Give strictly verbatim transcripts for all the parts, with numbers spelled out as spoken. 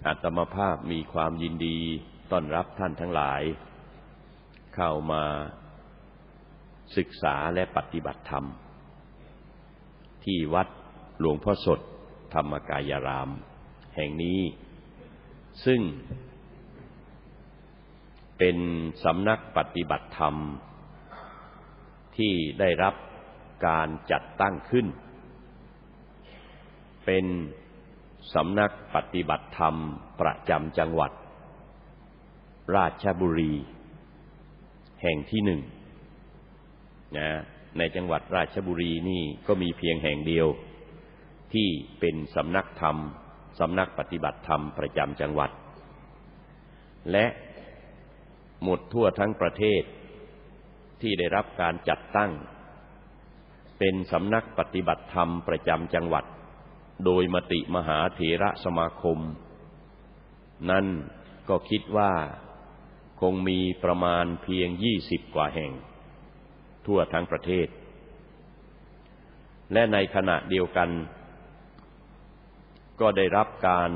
อาตมาภาพมีความยินดีต้อนรับท่านทั้งหลายเข้ามาศึกษาและปฏิบัติธรรมที่วัดหลวงพ่อสดธรรมกายารามแห่งนี้ซึ่งเป็นสำนักปฏิบัติธรรมที่ได้รับการจัดตั้งขึ้นเป็นสำนักปฏิบัติธรรมประจำจังหวัดราชบุรีแห่งที่หนึ่งนะในจังหวัดราชบุรีนี่ก็มีเพียงแห่งเดียวที่เป็นสำนักธรรมสำนักปฏิบัติธรรมประจำจังหวัดและหมดทั่วทั้งประเทศที่ได้รับการจัดตั้งเป็นสำนักปฏิบัติธรรมประจำจังหวัดโดยมติมหาเถรสมาคมนั่นก็คิดว่าคงมีประมาณเพียงยี่สิบกว่าแห่งทั่วทั้งประเทศและในขณะเดียวกันก็ได้รับการ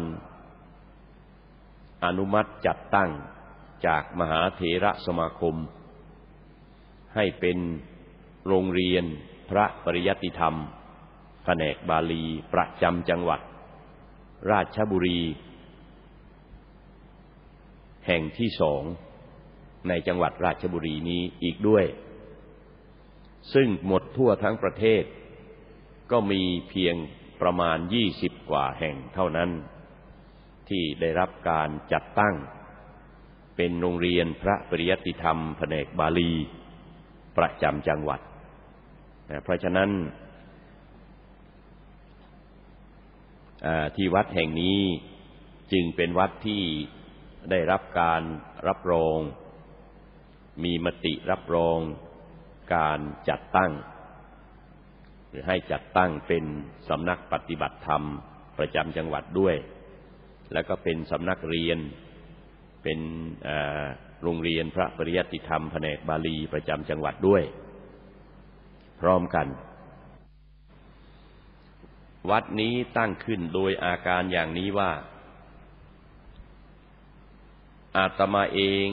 อนุมัติจัดตั้งจากมหาเถรสมาคมให้เป็นโรงเรียนพระปริยัติธรรมแผนกบาลีประจำจังหวัดราชบุรีแห่งที่สองในจังหวัดราชบุรีนี้อีกด้วยซึ่งหมดทั่วทั้งประเทศก็มีเพียงประมาณยี่สิบกว่าแห่งเท่านั้นที่ได้รับการจัดตั้งเป็นโรงเรียนพระปริยัติธรรมแผนกบาลีประจำจังหวัดเพราะฉะนั้นที่วัดแห่งนี้จึงเป็นวัดที่ได้รับการรับรองมีมติรับรองการจัดตั้งหรือให้จัดตั้งเป็นสำนักปฏิบัติธรรมประจำจังหวัดด้วยแล้วก็เป็นสำนักเรียนเป็นโรงเรียนพระปริยัติธรรมแผนกบาลีประจำจังหวัดด้วยพร้อมกันวัดนี้ตั้งขึ้นโดยอาการอย่างนี้ว่าอาตมาเอง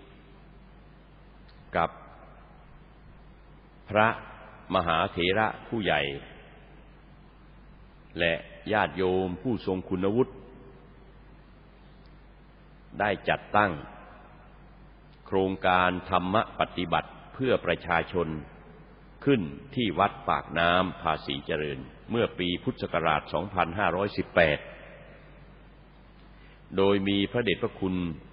กับพระมหาเถระผู้ใหญ่และญาติโยมผู้ทรงคุณวุฒิได้จัดตั้งโครงการธรรมปฏิบัติเพื่อประชาชนขึ้นที่วัดปากน้ำภาษีเจริญเมื่อปีพุทธศักราช สองพันห้าร้อยสิบแปด โดยมีพระเดชพระคุณ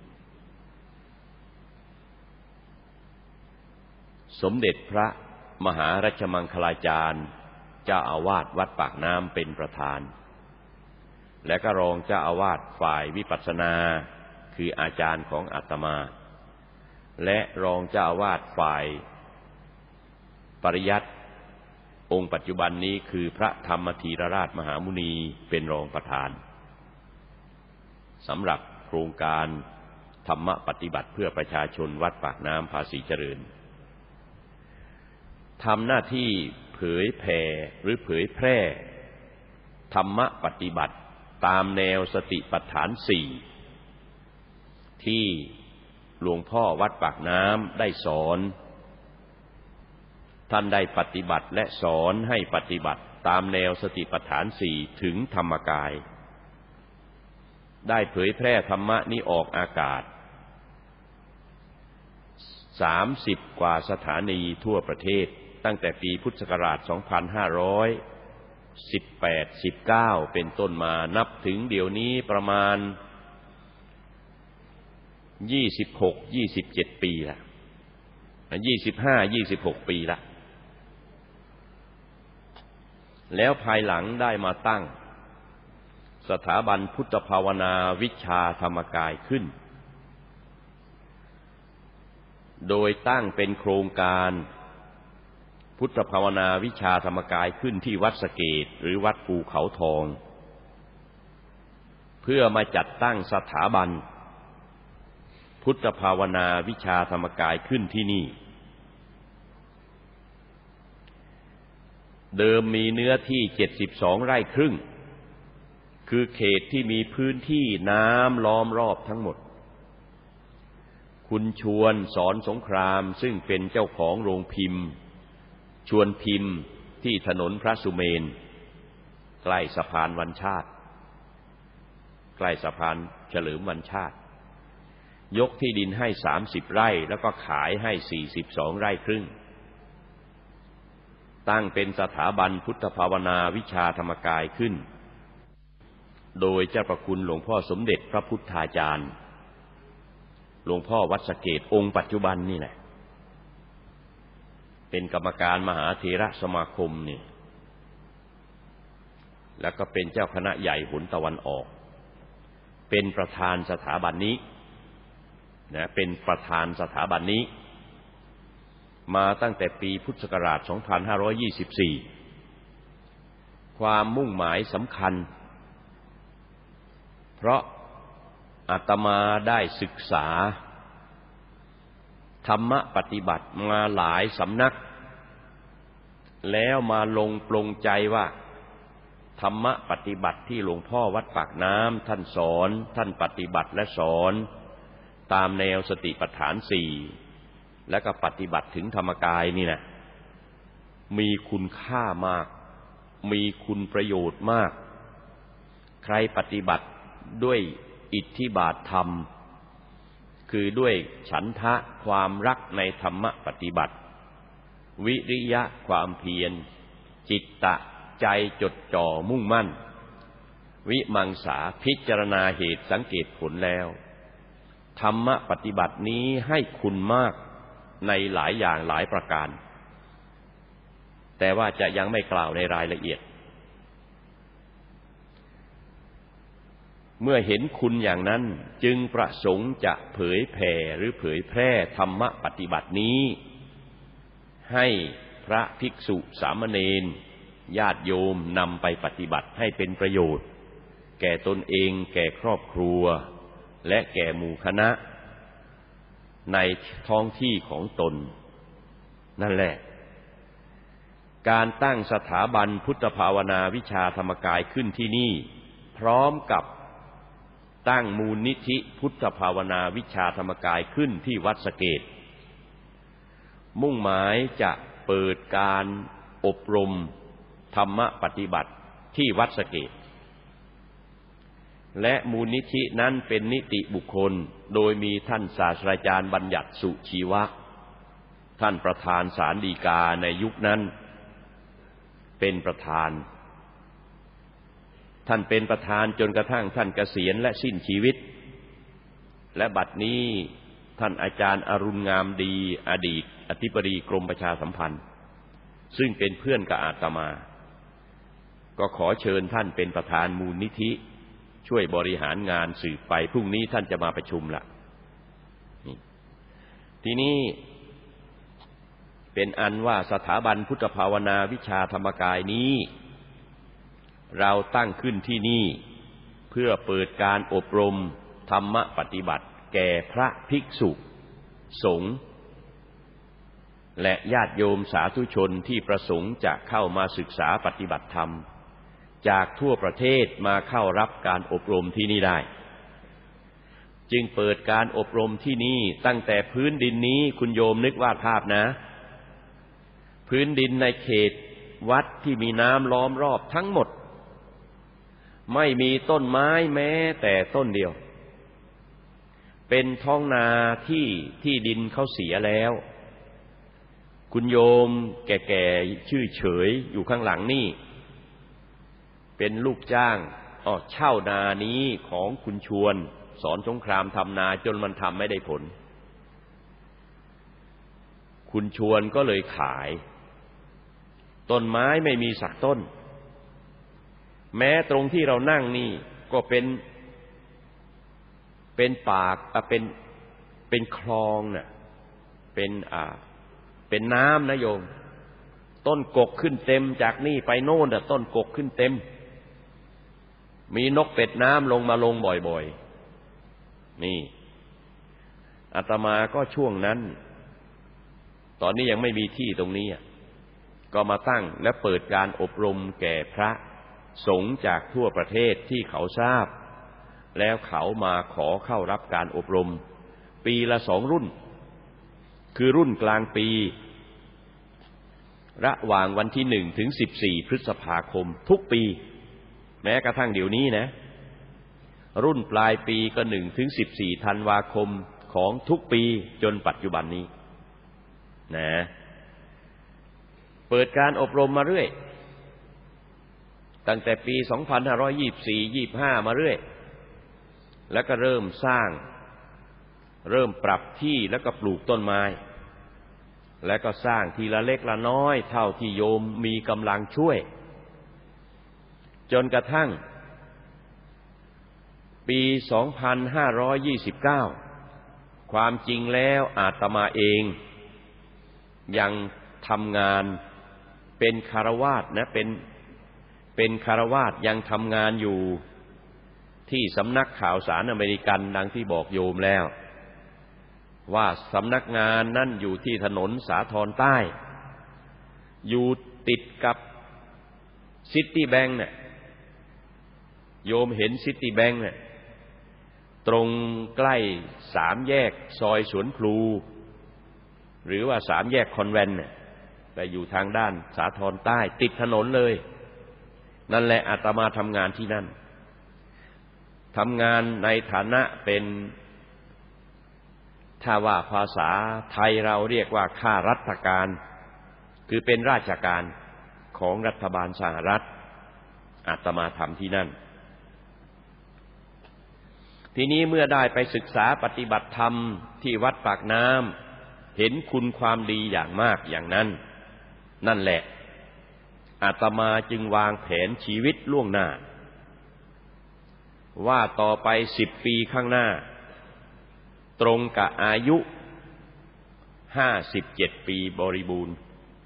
สมเด็จพระมหารัชมังคลาจารย์เจ้าอาวาสวัดปากน้ำเป็นประธานและก็รองเจ้าอาวาสฝ่ายวิปัสสนาคืออาจารย์ของอาตมาและรองเจ้าอาวาสฝ่ายปริยัติองค์ปัจจุบันนี้คือพระธรรมธีรราชมหามุนีเป็นรองประธานสำหรับโครงการธรรมปฏิบัติเพื่อประชาชนวัดปากน้ำภาษีเจริญทำหน้าที่เผยแผ่หรือเผยแพร่ธรรมปฏิบัติตามแนวสติปัฏฐานสี่ที่หลวงพ่อวัดปากน้ำได้สอนท่านได้ปฏิบัติและสอนให้ปฏิบัติตามแนวสติปัฏฐานสี่ถึงธรรมกายได้เผยแพร่ธรรมะนี้ออกอากาศสามสิบกว่าสถานีทั่วประเทศตั้งแต่ปีพุทธศักราช สองพันห้าร้อยสิบแปด สิบเก้า เป็นต้นมานับถึงเดี๋ยวนี้ประมาณยี่สิบหก ยี่สิบเจ็ดปีละยี่สิบห้า ยี่สิบหกปีละแล้วภายหลังได้มาตั้งสถาบันพุทธภาวนาวิชาธรรมกายขึ้นโดยตั้งเป็นโครงการพุทธภาวนาวิชาธรรมกายขึ้นที่วัดสะเกษหรือวัดภูเขาทองเพื่อมาจัดตั้งสถาบันพุทธภาวนาวิชาธรรมกายขึ้นที่นี่เดิมมีเนื้อที่เจ็ดสิบสองไร่ครึ่งคือเขตที่มีพื้นที่น้ำล้อมรอบทั้งหมดคุณชวนสอนสงครามซึ่งเป็นเจ้าของโรงพิมพ์ชวนพิมพ์ที่ถนนพระสุเมนใกล้สะพานวันชาติใกล้สะพานเฉลิมวันชาติยกที่ดินให้สามสิบไร่แล้วก็ขายให้สี่สิบสองไร่ครึ่งตั้งเป็นสถาบันพุทธภาวนาวิชาธรรมกายขึ้นโดยเจ้าประคุณหลวงพ่อสมเด็จพระพุทธาจารย์หลวงพ่อวัดสะเกษองค์ปัจจุบันนี่แหละเป็นกรรมการมหาเถรสมาคมนี่แล้วก็เป็นเจ้าคณะใหญ่หนตะวันออกเป็นประธานสถาบันนี้นะเป็นประธานสถาบันนี้มาตั้งแต่ปีพุทธศักราชสองพันห้าร้อยยี่สิบสี่ความมุ่งหมายสำคัญเพราะอาตมาได้ศึกษาธรรมะปฏิบัติมาหลายสำนักแล้วมาลงปลงใจว่าธรรมะปฏิบัติที่หลวงพ่อวัดปากน้ำท่านสอนท่านปฏิบัติและสอนตามแนวสติปัฏฐานสี่และก็ปฏิบัติถึงธรรมกายนี่นะมีคุณค่ามากมีคุณประโยชน์มากใครปฏิบัติด้วยอิทธิบาทธรรมคือด้วยฉันทะความรักในธรรมะปฏิบัติวิริยะความเพียรจิตตะใจจดจ่อมุ่งมั่นวิมังสาพิจารณาเหตุสังเกตผลแล้วธรรมะปฏิบัตินี้ให้คุณมากในหลายอย่างหลายประการแต่ว่าจะยังไม่กล่าวในรายละเอียดเมื่อเห็นคุณอย่างนั้นจึงประสงค์จะเผยแผ่หรือเผยแพร่ธรรมะปฏิบัตินี้ให้พระภิกษุสามเณรญาติโยมนำไปปฏิบัติให้เป็นประโยชน์แก่ตนเองแก่ครอบครัวและแก่หมู่คณะในท้องที่ของตนนั่นแหละการตั้งสถาบันพุทธภาวนาวิชาธรรมกายขึ้นที่นี่พร้อมกับตั้งมูลนิธิพุทธภาวนาวิชาธรรมกายขึ้นที่วัดสะเกษมุ่งหมายจะเปิดการอบรมธรรมปฏิบัติที่วัดสะเกษและมูลนิธินั้นเป็นนิติบุคคลโดยมีท่านศาสตราจารย์บัญญัติสุชีวะท่านประธานศาลฎีกาในยุคนั้นเป็นประธานท่านเป็นประธานจนกระทั่งท่านเกษียณและสิ้นชีวิตและบัดนี้ท่านอาจารย์อรุณงามดีอดีตอธิบดีกรมประชาสัมพันธ์ซึ่งเป็นเพื่อนกับอาตมาก็ขอเชิญท่านเป็นประธานมูลนิธิช่วยบริหารงานสืบไปพรุ่งนี้ท่านจะมาประชุมละทีนี้เป็นอันว่าสถาบันพุทธภาวนาวิชาธรรมกายนี้เราตั้งขึ้นที่นี่เพื่อเปิดการอบรมธรรมปฏิบัติแก่พระภิกษุสงฆ์และญาติโยมสาธุชนที่ประสงค์จะเข้ามาศึกษาปฏิบัติธรรมจากทั่วประเทศมาเข้ารับการอบรมที่นี่ได้จึงเปิดการอบรมที่นี่ตั้งแต่พื้นดินนี้คุณโยมนึกวาดภาพนะพื้นดินในเขตวัดที่มีน้ำล้อมรอบทั้งหมดไม่มีต้นไม้แม้แต่ต้นเดียวเป็นท้องนาที่ที่ดินเขาเสียแล้วคุณโยมแก่ๆชื่อเฉยอยู่ข้างหลังนี่เป็นลูกจ้างอ๋อเช่านานี้ของคุณชวนสอนสงครามทำนาจนมันทำไม่ได้ผลคุณชวนก็เลยขายต้นไม้ไม่มีสักต้นแม้ตรงที่เรานั่งนี่ก็เป็นเป็นปากเป็นเป็นคลองน่ะเป็นอ่าเป็นน้ำนะโยมต้นกกขึ้นเต็มจากนี่ไปโน่นน่ะต้นกกขึ้นเต็มมีนกเป็ดน้ำลงมาลงบ่อยๆนี่อาตมาก็ช่วงนั้นตอนนี้ยังไม่มีที่ตรงนี้ก็มาตั้งและเปิดการอบรมแก่พระสงฆ์จากทั่วประเทศที่เขาทราบแล้วเขามาขอเข้ารับการอบรมปีละสองรุ่นคือรุ่นกลางปีระหว่างวันที่หนึ่งถึงสิบสี่พฤษภาคมทุกปีแม้กระทั่งเดี๋ยวนี้นะรุ่นปลายปีก็หนึ่งถึงสิบสี่ธันวาคมของทุกปีจนปัจจุบันนี้นะเปิดการอบรมมาเรื่อยตั้งแต่ปีสองพันห้าร้อยยี่สิบสี่ ยี่สิบห้ามาเรื่อยแล้วก็เริ่มสร้างเริ่มปรับที่แล้วก็ปลูกต้นไม้แล้วก็สร้างทีละเล็กละน้อยเท่าที่โยมมีกำลังช่วยจนกระทั่งปีสองพันห้าร้อยยี่สิบเก้าความจริงแล้วอาตมาเองยังทำงานเป็นคฤหัสถ์นะเป็นเป็นคฤหัสถ์ยังทำงานอยู่ที่สำนักข่าวสารอเมริกันดังที่บอกโยมแล้วว่าสำนักงานนั่นอยู่ที่ถนนสาทรใต้อยู่ติดกับซิตี้แบงค์เนี่ยโยมเห็นซิตี้แบงค์เนี่ยตรงใกล้สามแยกซอยสวนพลูหรือว่าสามแยกคอนแวนต์เนี่ยแต่อยู่ทางด้านสาทรใต้ติดถนนเลยนั่นแหละอาตมาทำงานที่นั่นทำงานในฐานะเป็นถ้าว่าภาษาไทยเราเรียกว่าข้าราชการคือเป็นราชการของรัฐบาลสหรัฐอาตมาทำที่นั่นทีนี้เมื่อได้ไปศึกษาปฏิบัติธรรมที่วัดปากน้ำเห็นคุณความดีอย่างมากอย่างนั้นนั่นแหละอาตมาจึงวางแผนชีวิตล่วงหน้าว่าต่อไปสิบปีข้างหน้าตรงกับอายุห้าสิบเจ็ดปีบริบูรณ์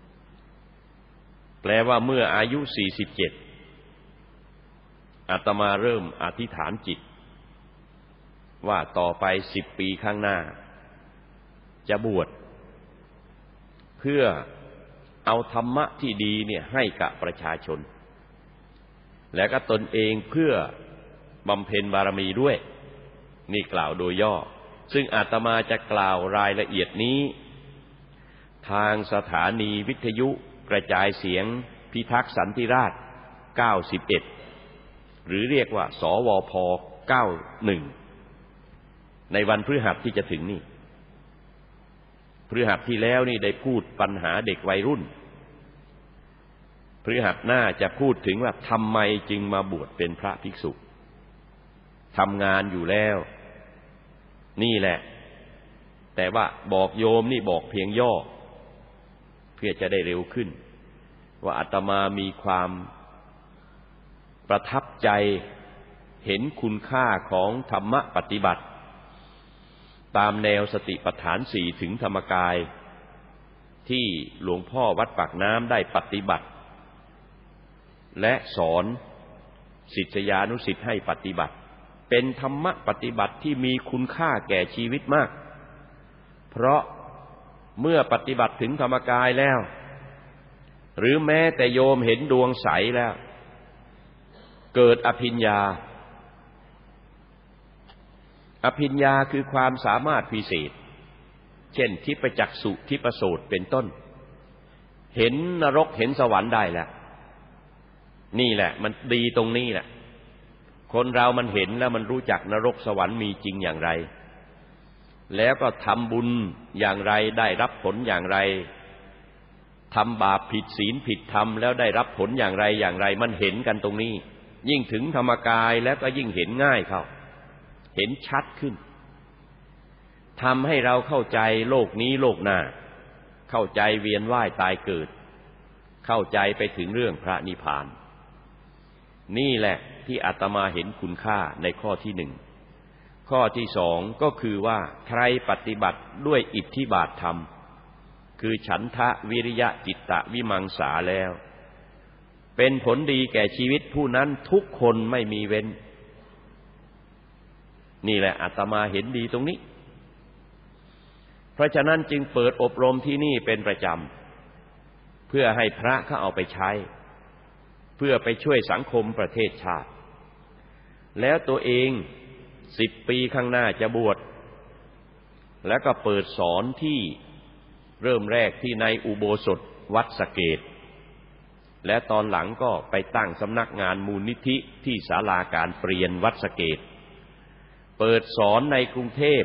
แปลว่าเมื่ออายุสี่สิบเจ็ดอาตมาเริ่มอธิษฐานจิตว่าต่อไปสิบปีข้างหน้าจะบวชเพื่อเอาธรรมะที่ดีเนี่ยให้กับประชาชนและก็ตนเองเพื่อบำเพ็ญบารมีด้วยนี่กล่าวโดยย่อซึ่งอาตมาจะกล่าวรายละเอียดนี้ทางสถานีวิทยุกระจายเสียงพิทักษ์สันติราษฎร์เก้าสิบเอ็ดหรือเรียกว่าสวพเก้าสิบเอ็ดในวันพฤหัสที่จะถึงนี่พฤหัสที่แล้วนี่ได้พูดปัญหาเด็กวัยรุ่นพฤหัสหน้าจะพูดถึงว่าทำไมจึงมาบวชเป็นพระภิกษุทำงานอยู่แล้วนี่แหละแต่ว่าบอกโยมนี่บอกเพียงย่อเพื่อจะได้เร็วขึ้นว่าอาตมามีความประทับใจเห็นคุณค่าของธรรมปฏิบัติตามแนวสติปัฏฐานสี่ถึงธรรมกายที่หลวงพ่อวัดปากน้ำได้ปฏิบัติและสอนศิษยานุศิษย์ให้ปฏิบัติเป็นธรรมะปฏิบัติที่มีคุณค่าแก่ชีวิตมากเพราะเมื่อปฏิบัติถึงธรรมกายแล้วหรือแม้แต่โยมเห็นดวงใสแล้วเกิดอภิญญาอภิญญาคือความสามารถพิเศษเช่นทิพจักษุทิพโสตเป็นต้นเห็นนรกเห็นสวรรค์ได้แล้วนี่แหละมันดีตรงนี้แหละคนเรามันเห็นแล้วมันรู้จักนรกสวรรค์มีจริงอย่างไรแล้วก็ทำบุญอย่างไรได้รับผลอย่างไรทำบาปผิดศีลผิดธรรมแล้วได้รับผลอย่างไรอย่างไรมันเห็นกันตรงนี้ยิ่งถึงธรรมกายแล้วก็ยิ่งเห็นง่ายเข้าเห็นชัดขึ้นทำให้เราเข้าใจโลกนี้โลกหน้าเข้าใจเวียนว่ายตายเกิดเข้าใจไปถึงเรื่องพระนิพพานนี่แหละที่อาตมาเห็นคุณค่าในข้อที่หนึ่งข้อที่สองก็คือว่าใครปฏิบัติด้วยอิทธิบาทธรรมคือฉันทะวิริยะจิตตะวิมังสาแล้วเป็นผลดีแก่ชีวิตผู้นั้นทุกคนไม่มีเว้นนี่แหละอาตมาเห็นดีตรงนี้เพราะฉะนั้นจึงเปิดอบรมที่นี่เป็นประจำเพื่อให้พระเขาเอาไปใช้พื่อไปช่วยสังคมประเทศชาติแล้วตัวเองสิบปีข้างหน้าจะบวชแล้วก็เปิดสอนที่เริ่มแรกที่ในอุโบสถวัดสะเกษและตอนหลังก็ไปตั้งสำนักงานมูลนิธิที่ศาลาการเปลี่ยนวัดสะเกษเปิดสอนในกรุงเทพ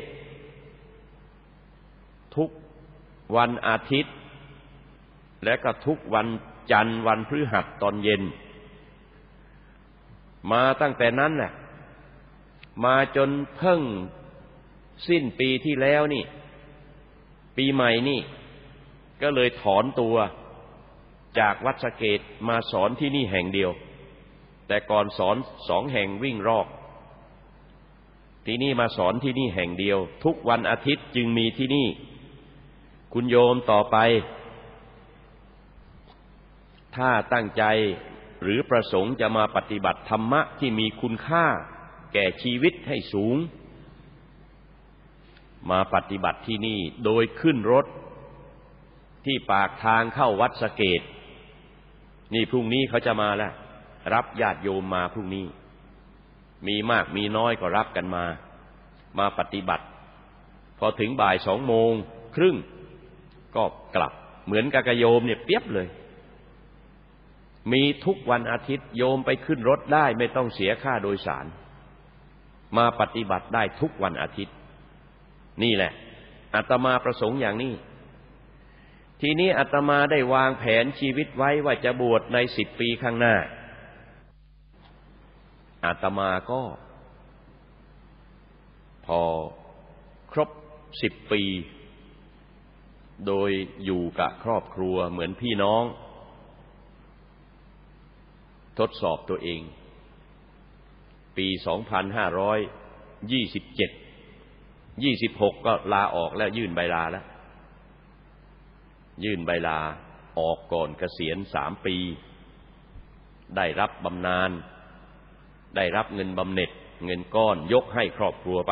ทุกวันอาทิตย์และก็ทุกวันจันทร์วันพฤหัสตอนเย็นมาตั้งแต่นั้นน่ะมาจนเพิ่งสิ้นปีที่แล้วนี่ปีใหม่นี่ก็เลยถอนตัวจากวัดสะเกษมาสอนที่นี่แห่งเดียวแต่ก่อนสอนสองแห่งวิ่งรอบที่นี่มาสอนที่นี่แห่งเดียวทุกวันอาทิตย์จึงมีที่นี่คุณโยมต่อไปถ้าตั้งใจหรือประสงค์จะมาปฏิบัติธรรมะที่มีคุณค่าแก่ชีวิตให้สูงมาปฏิบัติที่นี่โดยขึ้นรถที่ปากทางเข้าวัดสะเกษนี่พรุ่งนี้เขาจะมาแล้วรับญาติโยมมาพรุ่งนี้มีมากมีน้อยก็รับกันมามาปฏิบัติพอถึงบ่ายสองโมงครึ่งก็กลับเหมือนกับกโยมเนี่ยเปียบเลยมีทุกวันอาทิตย์โยมไปขึ้นรถได้ไม่ต้องเสียค่าโดยสารมาปฏิบัติได้ทุกวันอาทิตย์นี่แหละอาตมาประสงค์อย่างนี้ทีนี้อาตมาได้วางแผนชีวิตไว้ว่าจะบวชในสิบปีข้างหน้าอาตมาก็พอครบสิบปีโดยอยู่กับครอบครัวเหมือนพี่น้องทดสอบตัวเองปีสองพันห้าร้อยยี่สิบเจ็ด ยี่สิบหกก็ลาออกแล้วยื่นใบลาแล้วยื่นใบลาออกก่อนเกษียณสามปีได้รับบำนาญได้รับเงินบำเหน็จเงินก้อนยกให้ครอบครัวไป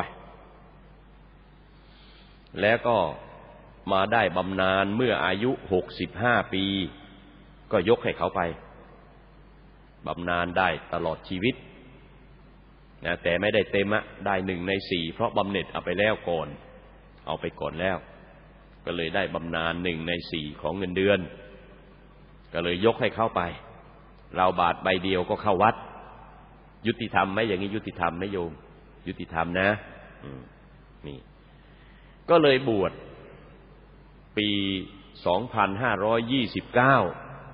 แล้วก็มาได้บำนาญเมื่ออายุหกสิบห้าปีก็ยกให้เขาไปบำนาญได้ตลอดชีวิตนะแต่ไม่ได้เต็มอะได้หนึ่งในสี่เพราะบำเหน็จเอาไปแล้วก่อนเอาไปก่อนแล้วก็เลยได้บำนาญหนึ่งในสี่ของเงินเดือนก็เลยยกให้เขาไปเราบาทใบเดียวก็เข้าวัดยุติธรรมไหมอย่างนี้ยุติธรรมไหมโยมยุติธรรมนะนี่ก็เลยบวชปีสองพันห้าร้อยยี่สิบเก้า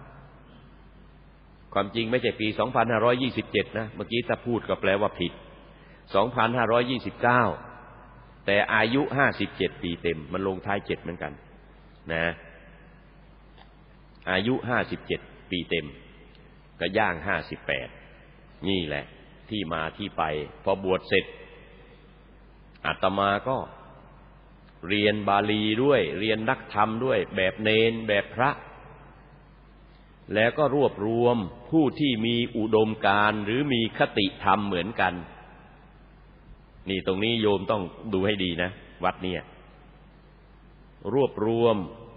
ความจริงไม่ใช่ปีสองพันห้าร้อยยี่สิบเจ็ดนะเมื่อกี้ถ้าพูดก็แปลว่าผิดสองพันห้าร้อยยี่สิบเก้าแต่อายุห้าสิบเจ็ดปีเต็มมันลงท้ายเจ็ดเหมือนกันนะอายุห้าสิบเจ็ดปีเต็มก็ย่างห้าสิบแปดนี่แหละที่มาที่ไปพอบวชเสร็จอาตมาก็เรียนบาลีด้วยเรียนนักธรรมด้วยแบบเนนแบบพระแล้วก็รวบรวมผู้ที่มีอุดมการณ์หรือมีคติธรรมเหมือนกันนี่ตรงนี้โยมต้องดูให้ดีนะวัดเนี่ยรวบรวม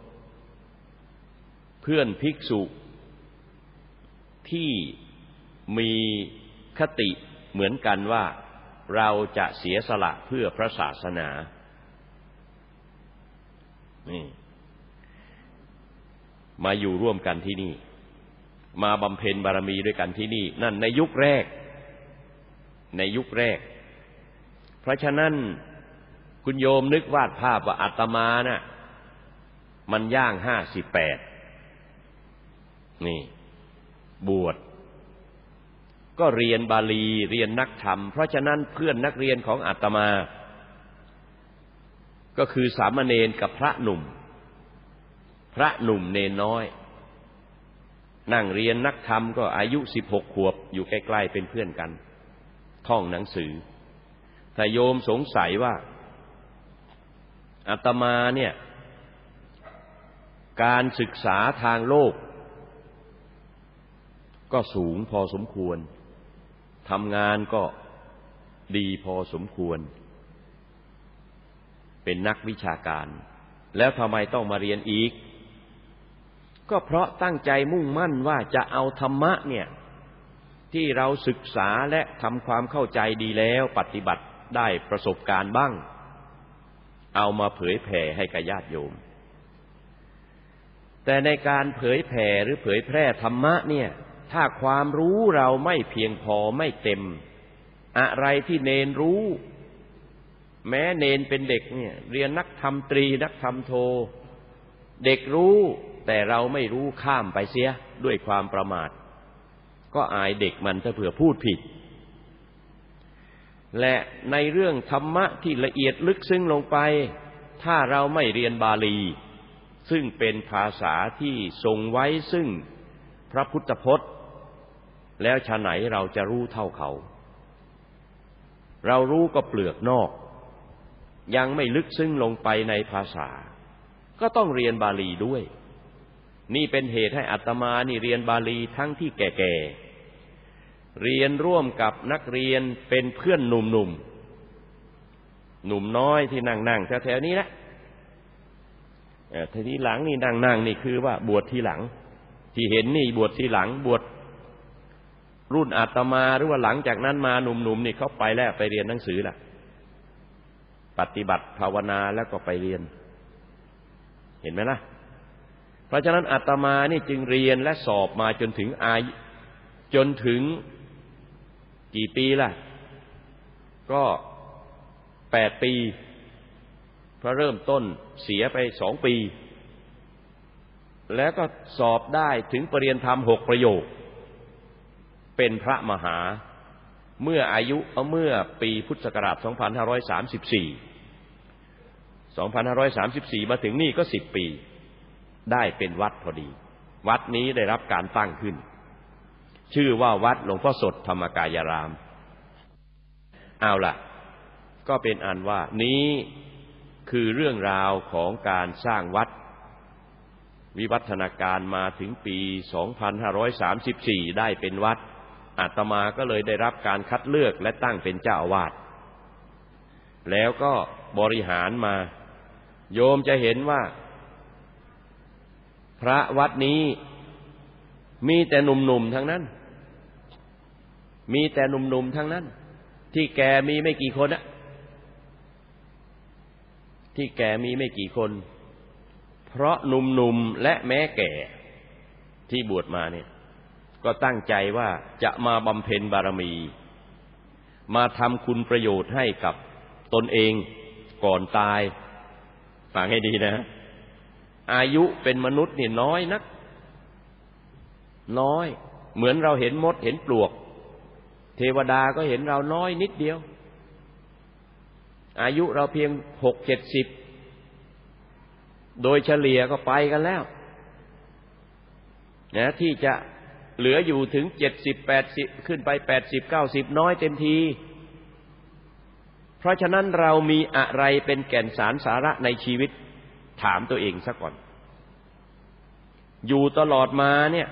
เพื่อนภิกษุที่มีคติเหมือนกันว่าเราจะเสียสละเพื่อพระศาสนานี่มาอยู่ร่วมกันที่นี่มาบำเพ็ญบารมีด้วยกันที่นี่นั่นในยุคแรกในยุคแรกเพราะฉะนั้นคุณโยมนึกวาดภาพว่าอาตมาน่ะมันย่างห้าสิบแปดนี่บวชก็เรียนบาลีเรียนนักธรรมเพราะฉะนั้นเพื่อนนักเรียนของอาตมาก็คือสามเณรกับพระหนุ่มพระหนุ่มเนนน้อยนั่งเรียนนักธรรมก็อายุสิบหกขวบอยู่ใกล้ๆเป็นเพื่อนกันท่องหนังสือถ้าโยมสงสัยว่าอาตมาเนี่ยการศึกษาทางโลกก็สูงพอสมควรทำงานก็ดีพอสมควรเป็นนักวิชาการแล้วทำไมต้องมาเรียนอีกก็เพราะตั้งใจมุ่งมั่นว่าจะเอาธรรมะเนี่ยที่เราศึกษาและทำความเข้าใจดีแล้วปฏิบัติได้ประสบการณ์บ้างเอามาเผยแผ่ให้กับญาติโยมแต่ในการเผยแผ่หรือเผยแพร่ธรรมะเนี่ยถ้าความรู้เราไม่เพียงพอไม่เต็มอะไรที่เนนรู้แม้เนนเป็นเด็กเนี่ยเรียนนักธรรมตรีนักธรรมโทเด็กรู้แต่เราไม่รู้ข้ามไปเสียด้วยความประมาทก็อายเด็กมันถ้าเผื่อพูดผิดและในเรื่องธรรมะที่ละเอียดลึกซึ้งลงไปถ้าเราไม่เรียนบาลีซึ่งเป็นภาษาที่ทรงไว้ซึ่งพระพุทธพจน์แล้วฉะไหนเราจะรู้เท่าเขาเรารู้ก็เปลือกนอกยังไม่ลึกซึ้งลงไปในภาษาก็ต้องเรียนบาลีด้วยนี่เป็นเหตุให้อาตมานี่เรียนบาลีทั้งที่แก่ๆเรียนร่วมกับนักเรียนเป็นเพื่อนหนุ่มๆ หนุ่มหนุ่มน้อยที่นั่งๆแถวๆนี้แหละทีนี้หลังนี่นั่งๆนี่คือว่าบวชทีหลังที่เห็นนี่บวชทีหลังบวชรุ่นอาตมาหรือว่าหลังจากนั้นมาหนุ่มๆนี่เขาไปแล้วไปเรียนหนังสือล่ะปฏิบัติภาวนาแล้วก็ไปเรียนเห็นไหมล่ะเพราะฉะนั้นอาตมานี่จึงเรียนและสอบมาจนถึงอายุจนถึงกี่ปีล่ะก็แปดปีเพราะเริ่มต้นเสียไปสองปีแล้วก็สอบได้ถึงปริญญาธรรมหกประโยคเป็นพระมหาเมื่ออายุเมื่อปีพุทธศักราชสองพันห้าร้อยสามสิบสี่ สองพันห้าร้อยสามสิบสี่มาถึงนี่ก็สิบปีได้เป็นวัดพอดีวัดนี้ได้รับการตั้งขึ้นชื่อว่าวัดหลวงพ่อสดธรรมกายรามเอาล่ะก็เป็นอันว่านี้คือเรื่องราวของการสร้างวัดวิวัฒนาการมาถึงปีสองพันห้าร้อยสามสิบสี่ได้เป็นวัดอาตมาก็เลยได้รับการคัดเลือกและตั้งเป็นเจ้าอาวาสแล้วก็บริหารมาโยมจะเห็นว่าพระวัดนี้มีแต่หนุ่มๆทั้งนั้นมีแต่หนุ่มๆทั้งนั้นที่แก่มีไม่กี่คนอะที่แก่มีไม่กี่คนเพราะหนุ่มๆและแม้แก่ที่บวชมาเนี่ยก็ตั้งใจว่าจะมาบำเพ็ญบารมีมาทำคุณประโยชน์ให้กับตนเองก่อนตายฟังให้ดีนะอายุเป็นมนุษย์นี่น้อยนักน้อยเหมือนเราเห็นมดเห็นปลวกเทวดาก็เห็นเราน้อยนิดเดียวอายุเราเพียงหกเจ็ดสิบโดยเฉลี่ยก็ไปกันแล้วนะที่จะเหลืออยู่ถึงเจ็ดสิบแปดสิบขึ้นไปแปดสิบเก้าสิบน้อยเต็มทีเพราะฉะนั้นเรามีอะไรเป็นแก่นสารสาระในชีวิตถามตัวเองซะก่อนอยู่ตลอดมาเนี่ย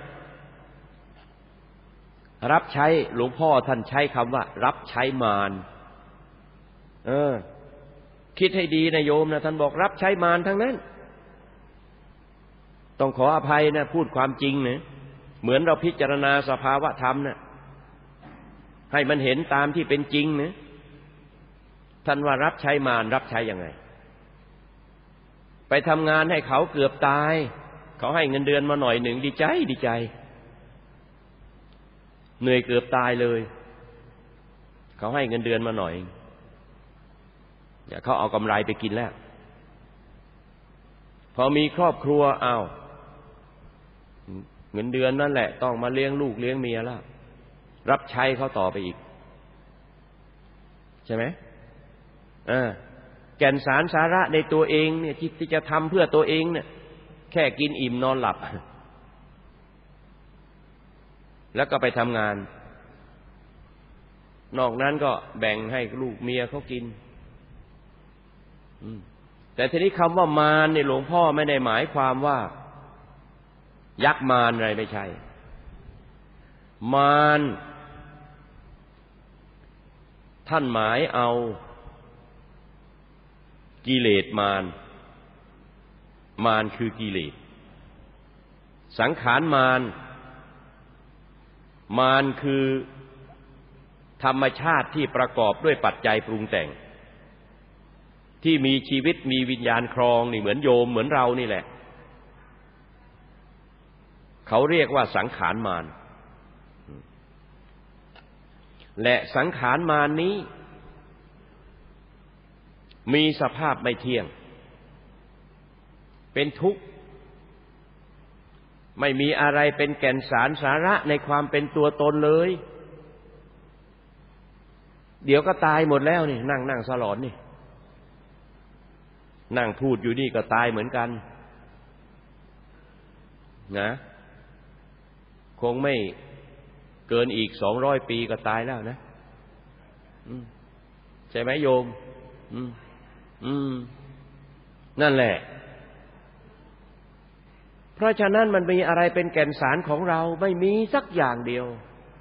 รับใช้หลวงพ่อท่านใช้คำว่ารับใช้มารเออคิดให้ดีนะโยมนะท่านบอกรับใช้มารทั้งนั้นต้องขออภัยนะพูดความจริงนะเหมือนเราพิจารณาสภาวะธรรมนะให้มันเห็นตามที่เป็นจริงนะท่านว่ารับใช้มารรับใช้ยังไงไปทำงานให้เขาเกือบตายเขาให้เงินเดือนมาหน่อยหนึ่งดีใจดีใจเหนื่อยเกือบตายเลยเขาให้เงินเดือนมาหน่อยอย่าเขาเอากำไรไปกินแล้วพอมีครอบครัวอ้าวเงินเดือนนั่นแหละต้องมาเลี้ยงลูกเลี้ยงเมียแล้วรับใช้เขาต่อไปอีกใช่ไหมอ่าแก่นสารสาระในตัวเองเนี่ยที่จะทำเพื่อตัวเองเนี่ยแค่กินอิ่มนอนหลับแล้วก็ไปทำงานนอกนั้นก็แบ่งให้ลูกเมียเขากินแต่ทีนี้คำว่ามารเนี่ยหลวงพ่อไม่ได้หมายความว่ายักษ์มารอะไรไม่ใช่มารท่านหมายเอากิเลสมารมารคือกิเลสสังขารมารมารคือธรรมชาติที่ประกอบด้วยปัจจัยปรุงแต่งที่มีชีวิตมีวิญญาณครองนี่เหมือนโยมเหมือนเรานี่แหละเขาเรียกว่าสังขารมารและสังขารมารนี้มีสภาพไม่เที่ยงเป็นทุกข์ไม่มีอะไรเป็นแก่นสารสาระในความเป็นตัวตนเลยเดี๋ยวก็ตายหมดแล้วนี่นั่งนั่งสลอนนี่นั่งพูดอยู่นี่ก็ตายเหมือนกันนะคงไม่เกินอีกสองร้อยปีก็ตายแล้วนะใช่ไหมโยมอืมอืมนั่นแหละเพราะฉะนั้นมันมีอะไรเป็นแก่นสารของเราไม่มีสักอย่างเดียว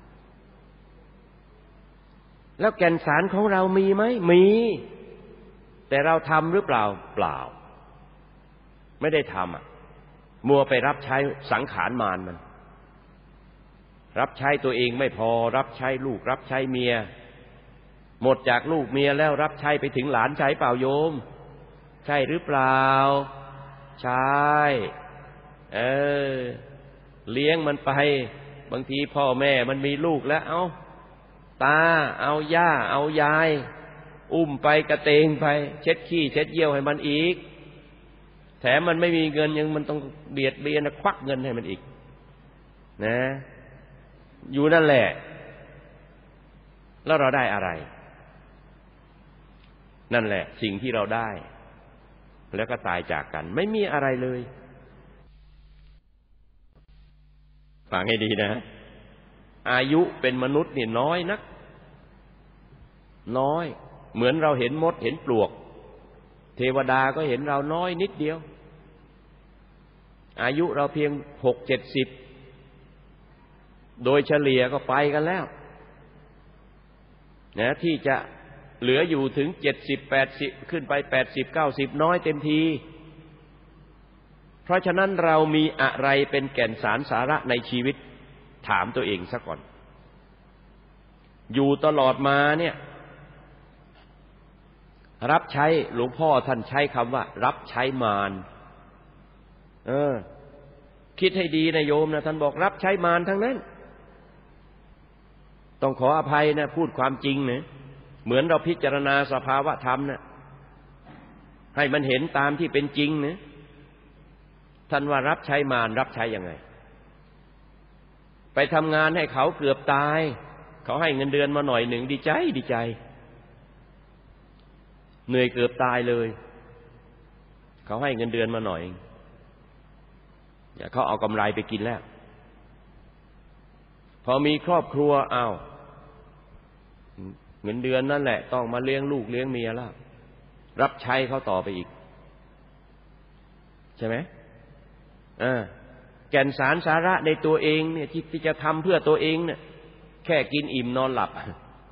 แล้วแก่นสารของเรามีไหมมีแต่เราทำหรือเปล่าเปล่าไม่ได้ทำอ่ะมัวไปรับใช้สังขารมารมันรับใช้ตัวเองไม่พอรับใช้ลูกรับใช้เมียหมดจากลูกเมียแล้วรับใช้ไปถึงหลานใช้เปล่าโยมใช่หรือเปล่าใช่เออเลี้ยงมันไปบางทีพ่อแม่มันมีลูกแล้วเอาตาเอาย่าเอายายอุ้มไปกระเตงไปเช็ดขี้เช็ดเยี่ยวให้มันอีกแถมมันไม่มีเงินยังมันต้องเบียดเบียนควักเงินให้มันอีกนะอยู่นั่นแหละแล้วเราได้อะไรนั่นแหละสิ่งที่เราได้แล้วก็ตายจากกันไม่มีอะไรเลยฟังให้ดีนะอายุเป็นมนุษย์นี่น้อยนักน้อยเหมือนเราเห็นมดเห็นปลวกเทวดาก็เห็นเราน้อยนิดเดียวอายุเราเพียงหกเจ็ดสิบโดยเฉลี่ยก็ไปกันแล้วนะที่จะเหลืออยู่ถึงเจ็ดสิบแปดสิบขึ้นไปแปดสิบเก้าสิบน้อยเต็มทีเพราะฉะนั้นเรามีอะไรเป็นแก่นสารสาระในชีวิตถามตัวเองซะก่อนอยู่ตลอดมาเนี่ยรับใช้หลวงพ่อท่านใช้คำว่ารับใช้มารเออคิดให้ดีนะโยมนะท่านบอกรับใช้มารทั้งนั้นต้องขออภัยนะพูดความจริงนะเหมือนเราพิจารณาสภาวะธรรมนะให้มันเห็นตามที่เป็นจริงนะท่านว่ารับใช้มารรับใช้ยังไงไปทำงานให้เขาเกือบตายเขาให้เงินเดือนมาหน่อยหนึ่งดีใจดีใจเหนื่อยเกือบตายเลยเขาให้เงินเดือนมาหน่อยอย่าเขาเอากำไรไปกินแล้วพอมีครอบครัวอ้าวเงินเดือนนั่นแหละต้องมาเลี้ยงลูกเลี้ยงเมียแล้วรับใช้เขาต่อไปอีกใช่ไหมอ่าแก่นสารสาระในตัวเองเนี่ยที่ที่จะทำเพื่อตัวเองเนี่ยแค่กินอิ่มนอนหลับ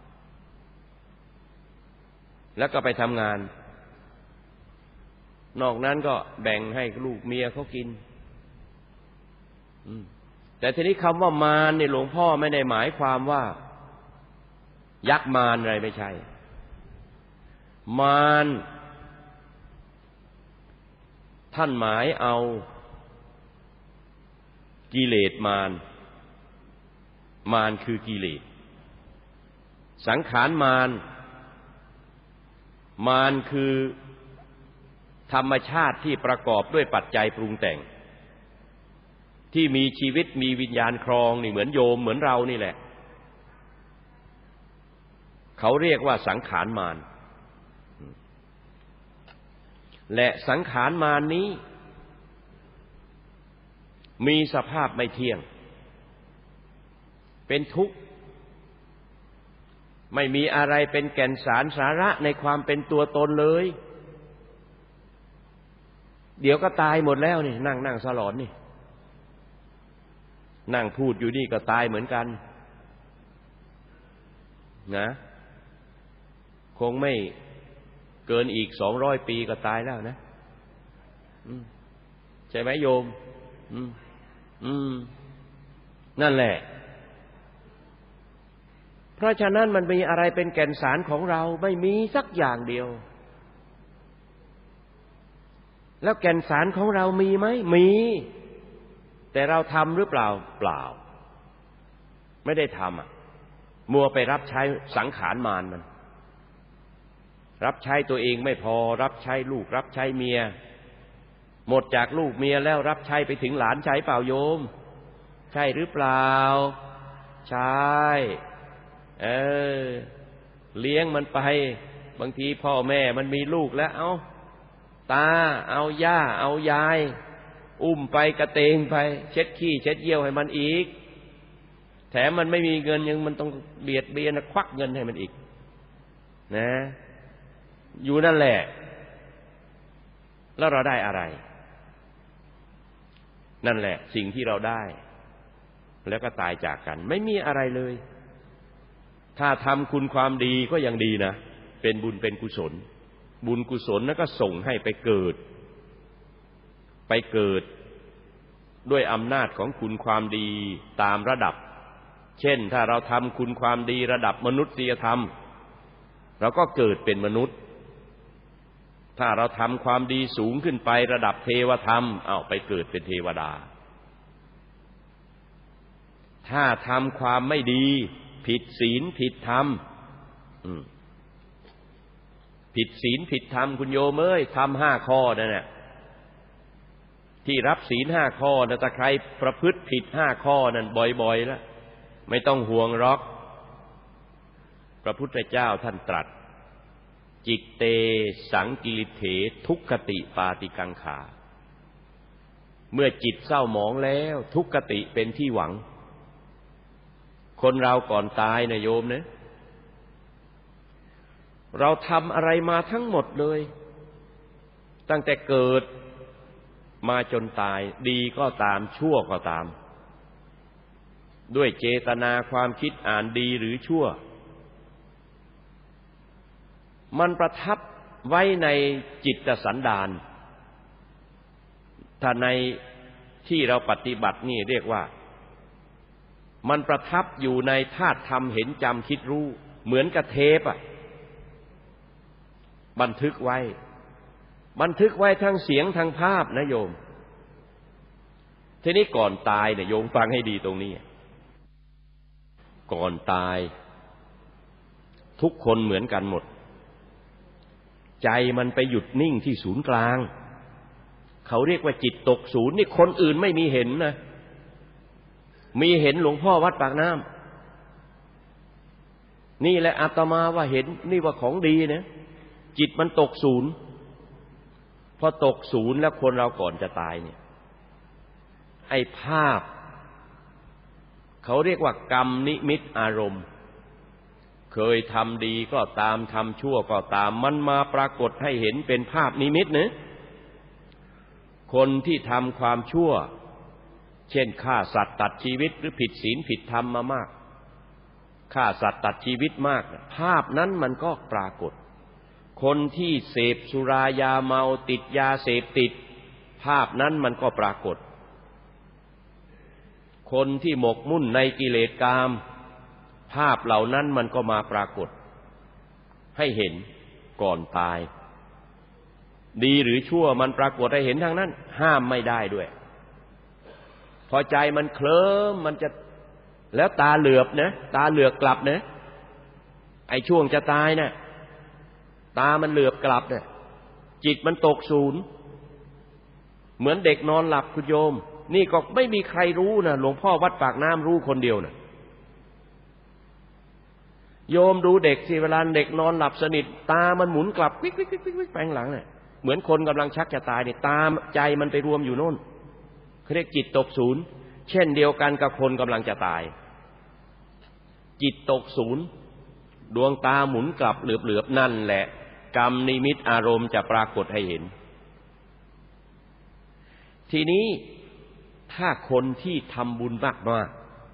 แล้วก็ไปทำงานนอกนั้นก็แบ่งให้ลูกเมียเขากินแต่ทีนี้คำว่ามารเนี่ยหลวงพ่อไม่ได้หมายความว่ายักษ์มารอะไรไม่ใช่มารท่านหมายเอากิเลสมารมารคือกิเลสสังขารมารมารคือธรรมชาติที่ประกอบด้วยปัจจัยปรุงแต่งที่มีชีวิตมีวิญญาณครองนี่เหมือนโยมเหมือนเรานี่แหละเขาเรียกว่าสังขารมารและสังขารมารนี้มีสภาพไม่เที่ยงเป็นทุกข์ไม่มีอะไรเป็นแก่นสารสาระในความเป็นตัวตนเลยเดี๋ยวก็ตายหมดแล้วนี่นั่งนั่งสลอนนี่นั่งพูดอยู่นี่ก็ตายเหมือนกันนะคงไม่เกินอีกสองร้อยปีก็ตายแล้วนะใช่ไหมโยมอืมอืมนั่นแหละเพราะฉะนั้นมันมีอะไรเป็นแก่นสารของเราไม่มีสักอย่างเดียวแล้วแก่นสารของเรามีไหมมีแต่เราทำหรือเปล่าเปล่าไม่ได้ทำอ่ะมัวไปรับใช้สังขารมารมันรับใช้ตัวเองไม่พอรับใช้ลูกรับใช้เมียหมดจากลูกเมียแล้วรับใช้ไปถึงหลานใช้เปล่าโยมใช่หรือเปล่าใช่เออเลี้ยงมันไปบางทีพ่อแม่มันมีลูกแล้วเอาตาเอาย่าเอายายอุ้มไปกระเตงไปเช็ดขี้เช็ดเยี่ยวให้มันอีกแถมมันไม่มีเงินยังมันต้องเบียดเบียนควักเงินให้มันอีกนะอยู่นั่นแหละแล้วเราได้อะไรนั่นแหละสิ่งที่เราได้แล้วก็ตายจากกันไม่มีอะไรเลยถ้าทำคุณความดีก็ยังดีนะเป็นบุญเป็นกุศลบุญกุศลนั้นก็ส่งให้ไปเกิดไปเกิดด้วยอำนาจของคุณความดีตามระดับเช่นถ้าเราทำคุณความดีระดับมนุษยธรรมเราก็เกิดเป็นมนุษย์ถ้าเราทำความดีสูงขึ้นไประดับเทวธรรมเอาไปเกิดเป็นเทวดาถ้าทำความไม่ดีผิดศีลผิดธรรมผิดศีลผิดธรรมคุณโยมเอ้ยทำห้าข้อนั่นแหละที่รับศีลห้าข้อนะถ้าใครประพฤติผิดห้าข้อนั่นบ่อยๆแล้วไม่ต้องห่วงหรอกพระพุทธเจ้าท่านตรัสจิตเตสังกิริเถทุกขติปาติกังขาเมื่อจิตเศร้าหมองแล้วทุกขติเป็นที่หวังคนเราก่อนตายนะโยมนะเราทำอะไรมาทั้งหมดเลยตั้งแต่เกิดมาจนตายดีก็ตามชั่วก็ตามด้วยเจตนาความคิดอ่านดีหรือชั่วมันประทับไว้ในจิตสันดานถ้าในที่เราปฏิบัตินี่เรียกว่ามันประทับอยู่ในธาตุธรรมเห็นจำคิดรู้เหมือนกับเทปอ่ะบันทึกไว้บันทึกไว้ทั้งเสียงทั้งภาพนะโยมทีนี้ก่อนตายเนี่ยโยมฟังให้ดีตรงนี้ก่อนตายทุกคนเหมือนกันหมดใจมันไปหยุดนิ่งที่ศูนย์กลางเขาเรียกว่าจิตตกศูนย์นี่คนอื่นไม่มีเห็นนะมีเห็นหลวงพ่อวัดปากน้ำนี่แหละอาตมาว่าเห็นนี่ว่าของดีนะจิตมันตกศูนย์พอตกศูนย์แล้วคนเราก่อนจะตายเนี่ยไอ้ภาพเขาเรียกว่ากรรมนิมิตอารมณ์เคยทำดีก็ตามทำชั่วก็ตามมันมาปรากฏให้เห็นเป็นภาพนิมิตนะคนที่ทำความชั่วเช่นฆ่าสัตว์ตัดชีวิตหรือผิดศีลผิดธรรมมามากฆ่าสัตว์ตัดชีวิตมากภาพนั้นมันก็ปรากฏคนที่เสพสุรายาเมาติดยาเสพติดภาพนั้นมันก็ปรากฏคนที่หมกมุ่นในกิเลสกามภาพเหล่านั้นมันก็มาปรากฏให้เห็นก่อนตายดีหรือชั่วมันปรากฏให้เห็นทั้งนั้นห้ามไม่ได้ด้วยพอใจมันเคลิ้มมันจะแล้วตาเหลือบนะตาเหลือกกลับนะไอ้ช่วงจะตายนะตามันเหลือบกลับเนี่ยจิตมันตกศูนย์เหมือนเด็กนอนหลับคุณโยมนี่ก็ไม่มีใครรู้นะหลวงพ่อวัดปากน้ำรู้คนเดียวนะโยมดูเด็กสิเวลาเด็กนอนหลับสนิทตามันหมุนกลับวิกวิกวิกวิกไปข้างหลังเนี่ยเหมือนคนกำลังชักจะตายเนี่ยตาใจมันไปรวมอยู่โน่นเขาเรียกจิตตกศูนย์เช่นเดียวกันกับคนกำลังจะตายจิตตกศูนย์ดวงตาหมุนกลับเหลือบๆนั่นแหละกรรมนิมิตอารมณ์จะปรากฏให้เห็นทีนี้ถ้าคนที่ทำบุญมาก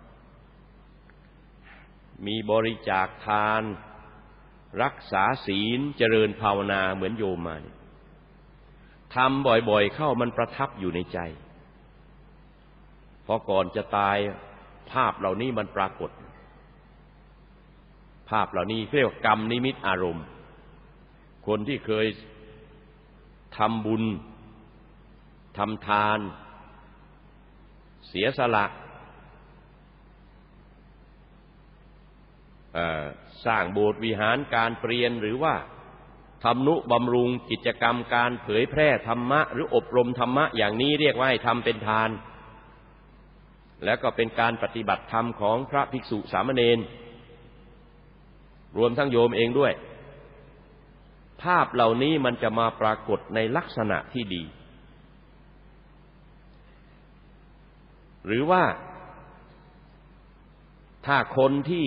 ๆมีบริจาคทานรักษาศีลเจริญภาวนาเหมือนโยมมาทำบ่อยๆเข้ามันประทับอยู่ในใจพอก่อนจะตายภาพเหล่านี้มันปรากฏภาพเหล่านี้เรียกว่ากรรมนิมิตอารมณ์คนที่เคยทำบุญทำทานเสียสละสร้างโบสถ์วิหารการเปลี่ยนหรือว่าทำนุบำรุงกิจกรรมการเผยแพร่ธรรมะหรืออบรมธรรมะอย่างนี้เรียกว่าให้ทำเป็นทานแล้วก็เป็นการปฏิบัติธรรมของพระภิกษุสามเณรรวมทั้งโยมเองด้วยภาพเหล่านี้มันจะมาปรากฏในลักษณะที่ดีหรือว่าถ้าคนที่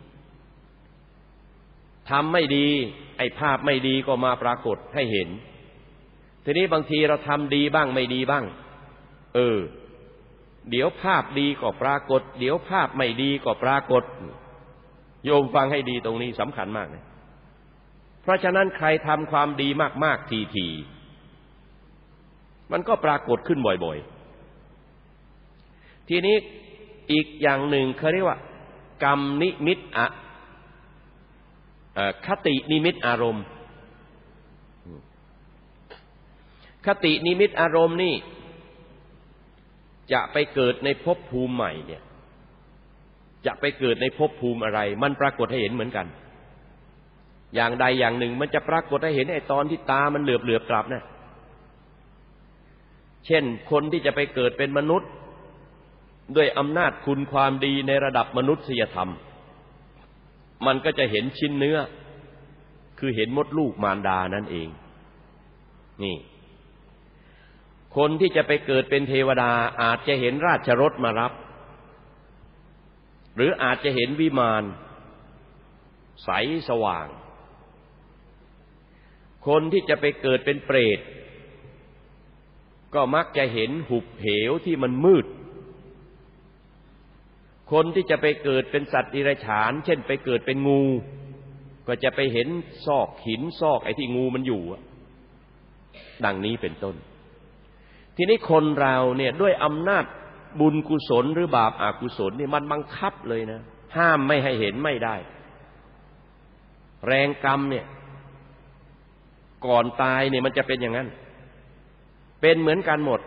ทำไม่ดีไอ้ภาพไม่ดีก็มาปรากฏให้เห็นทีนี้บางทีเราทำดีบ้างไม่ดีบ้างเออเดี๋ยวภาพดีก็ปรากฏเดี๋ยวภาพไม่ดีก็ปรากฏโยมฟังให้ดีตรงนี้สำคัญมากเลยเพราะฉะนั้นใครทำความดีมากๆทีๆมันก็ปรากฏขึ้นบ่อยๆทีนี้อีกอย่างหนึ่งเขาเรียกว่ากรรมนิมิตอะคตินิมิตอารมณ์คตินิมิตอารมณ์นี่จะไปเกิดในภพภูมิใหม่เนี่ยจะไปเกิดในภพภูมิอะไรมันปรากฏให้เห็นเหมือนกันอย่างใดอย่างหนึ่งมันจะปรากฏให้เห็นไอ้ตอนที่ตามันเหลือบเหลือบกลับนะเช่นคนที่จะไปเกิดเป็นมนุษย์ด้วยอำนาจคุณความดีในระดับมนุษยธรรมมันก็จะเห็นชิ้นเนื้อคือเห็นมดลูกมารดานั่นเองนี่คนที่จะไปเกิดเป็นเทวดาอาจจะเห็นราชรถมารับหรืออาจจะเห็นวิมานใสสว่างคนที่จะไปเกิดเป็นเปรตก็มักจะเห็นหุบเหวที่มันมืดคนที่จะไปเกิดเป็นสัตว์ดิเรกชันเช่นไปเกิดเป็นงูก็จะไปเห็นซอกหินซอกไอ้ที่งูมันอยู่ดังนี้เป็นต้นทีนี้คนเราเนี่ยด้วยอำนาจบุญกุศลหรือบาปอกุศลนี่มันบังคับเลยนะห้ามไม่ให้เห็นไม่ได้แรงกรรมเนี่ยก่อนตายเนี่ยมันจะเป็นอย่างนั้นเป็นเหมือนกันหมด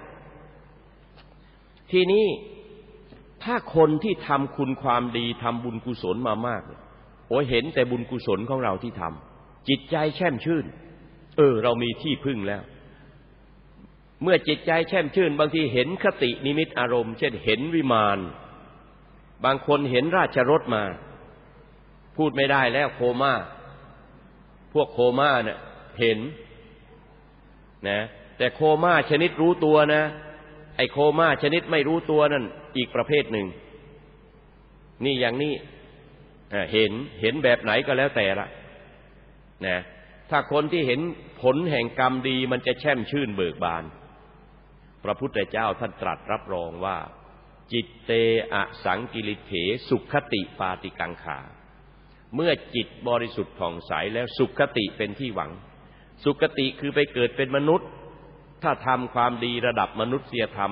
ทีนี้ถ้าคนที่ทำคุณความดีทำบุญกุศลมามากโอ้ยเห็นแต่บุญกุศลของเราที่ทำจิตใจแช่มชื่นเออเรามีที่พึ่งแล้วเมื่อจิตใจแช่มชื่นบางทีเห็นคตินิมิตอารมณ์เช่นเห็นวิมานบางคนเห็นราชรถมาพูดไม่ได้แล้วโคม่าพวกโคม่าเนี่ยเห็นนะแต่โคม่าชนิดรู้ตัวนะไอ้โคม่าชนิดไม่รู้ตัวนั่นอีกประเภทหนึ่งนี่อย่างนี้เห็นเห็นแบบไหนก็แล้วแต่ละนะถ้าคนที่เห็นผลแห่งกรรมดีมันจะแช่มชื่นเบิกบานพระพุทธเจ้าท่านตรัสรับรองว่าจิตเตอสังกิริเถสุขติปาติกังขาเมื่อจิตบริสุทธิ์ผ่องใสแล้วสุขติเป็นที่หวังสุขติคือไปเกิดเป็นมนุษย์ถ้าทำความดีระดับมนุษยธรรม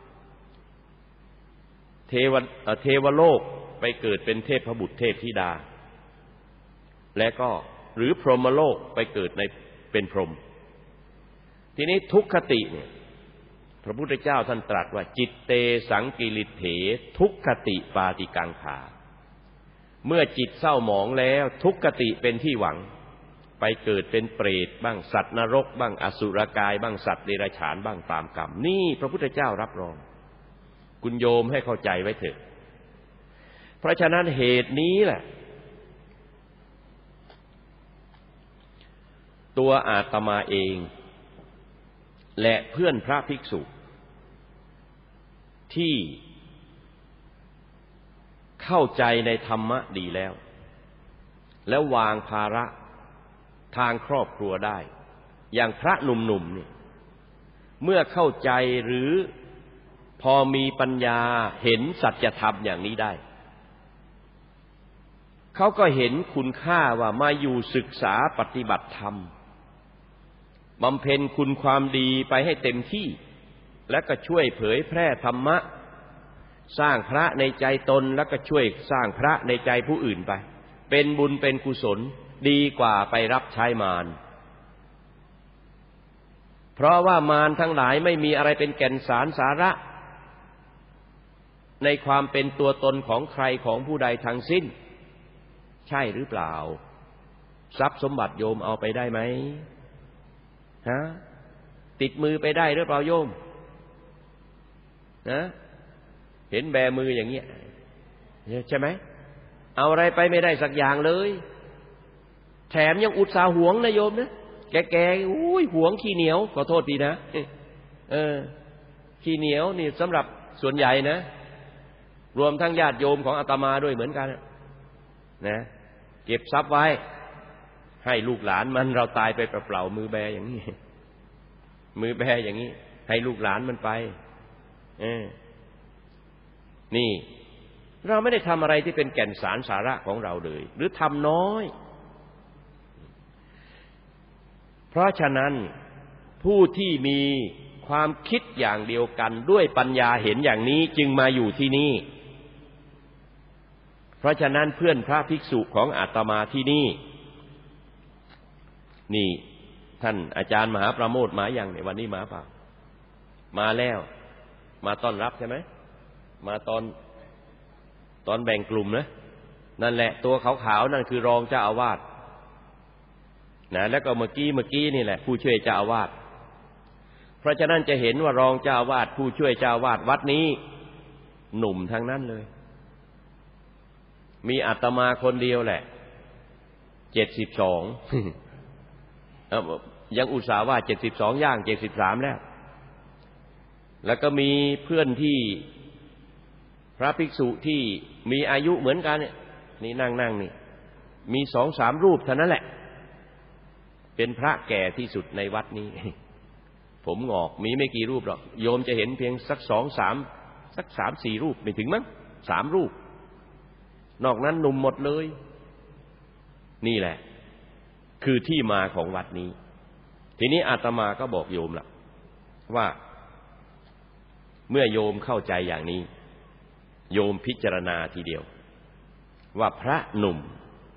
เทวเทวโลกไปเกิดเป็นเทพบุตรเทพธิดาและก็หรือพรหมโลกไปเกิดในเป็นพรหมทีนี้ทุกขติเนี่ยพระพุทธเจ้าท่านตรัสว่าจิตเตสังกิริเถทุกขติปาติกังขาเมื่อจิตเศร้าหมองแล้วทุกขติเป็นที่หวังไปเกิดเป็นเปรตบ้างสัตว์นรกบ้างอสุรกายบ้างสัตว์เดรัจฉานบ้างตามกรรมนี่พระพุทธเจ้ารับรองคุณโยมให้เข้าใจไว้เถอะเพราะฉะนั้นเหตุนี้แหละตัวอาตมาเองและเพื่อนพระภิกษุที่เข้าใจในธรรมะดีแล้วแล้ววางภาระทางครอบครัวได้อย่างพระหนุ่มๆเนี่ยเมื่อเข้าใจหรือพอมีปัญญาเห็นสัจธรรมอย่างนี้ได้เขาก็เห็นคุณค่าว่ามาอยู่ศึกษาปฏิบัติธรรมบำเพ็ญคุณความดีไปให้เต็มที่แล้วก็ช่วยเผยแพร่ธรรมะสร้างพระในใจตนแล้วก็ช่วยสร้างพระในใจผู้อื่นไปเป็นบุญเป็นกุศลดีกว่าไปรับใช้มารเพราะว่ามารทั้งหลายไม่มีอะไรเป็นแก่นสารสาระในความเป็นตัวตนของใครของผู้ใดทั้งสิ้นใช่หรือเปล่าทรัพย์สมบัติโยมเอาไปได้ไหมฮะติดมือไปได้หรือเปล่าโยมนะเห็นแบมืออย่างเงี้ยใช่ไหมเอาอะไรไปไม่ได้สักอย่างเลยแถมยังอุตส่าห์หวงนะโยมนะแกๆอุ้ยหวงขี้เหนียวขอโทษทีนะเออขี้เหนียวนี่สำหรับส่วนใหญ่นะรวมทั้งญาติโยมของอาตมาด้วยเหมือนกันนะเก็บทรัพย์ไว้ให้ลูกหลานมันเราตายไปเปล่าๆมือแบอย่างนี้มือแบอย่างนี้ให้ลูกหลานมันไปเออนี่เราไม่ได้ทำอะไรที่เป็นแก่นสารสาระของเราเลยหรือทำน้อยเพราะฉะนั้นผู้ที่มีความคิดอย่างเดียวกันด้วยปัญญาเห็นอย่างนี้จึงมาอยู่ที่นี่เพราะฉะนั้นเพื่อนพระภิกษุของอาตมาที่นี่นี่ท่านอาจารย์มหาประโมทมาอย่างในวันนี้มาเปล่ามาแล้วมาต้อนรับใช่ไหมมาตอนตอนแบ่งกลุ่มนะนั่นแหละตัวขาวๆนั่นคือรองเจ้าอาวาสนะแล้วก็เมื่อกี้เมื่อกี้นี่แหละผู้ช่วยเจ้าอาวาสเพราะฉะนั้นจะเห็นว่ารองเจ้าอาวาสผู้ช่วยเจ้าอาวาสวัดนี้หนุ่มทั้งนั้นเลยมีอาตมาคนเดียวแหละเจ็ดสิบสองยังอุตส่าห์ว่าเจ็ดสิบสองย่างเจ็ดสิบสามแล้วแล้วก็มีเพื่อนที่พระภิกษุที่มีอายุเหมือนกันเนี่ยนี่นั่งๆนี่มีสองสามรูปเท่านั้นแหละเป็นพระแก่ที่สุดในวัดนี้ผมงอกมีไม่กี่รูปหรอกโยมจะเห็นเพียงสักสองสามสักสามสี่รูปไม่ถึงมั้งสามรูปนอกนั้นหนุ่มหมดเลยนี่แหละคือที่มาของวัดนี้ทีนี้อาตมาก็บอกโยมล่ะว่าเมื่อโยมเข้าใจอย่างนี้โยมพิจารณาทีเดียวว่าพระหนุ่ม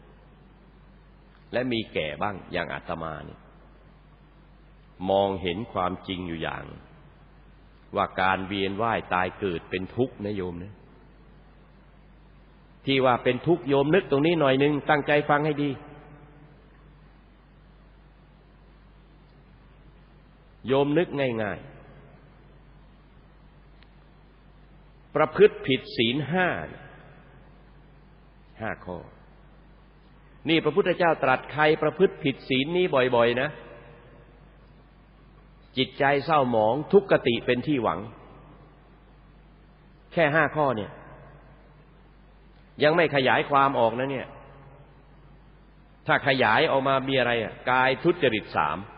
และมีแก่บ้างอย่างอาตมาเนี่ยมองเห็นความจริงอยู่อย่างว่าการเวียนว่ายตายเกิดเป็นทุกข์นะโยมนะที่ว่าเป็นทุกข์โยมนึกตรงนี้หน่อยนึงตั้งใจฟังให้ดีโยมนึกง่ายๆประพฤติผิดศีลห้าห้าข้อนี่พระพุทธเจ้าตรัสใครประพฤติผิดศีลนี้บ่อยๆนะจิตใจเศร้าหมองทุกขติเป็นที่หวังแค่ห้าข้อเนี่ยยังไม่ขยายความออกนะเนี่ยถ้าขยายออกมามีอะไรอ่ะกายทุจริตสาม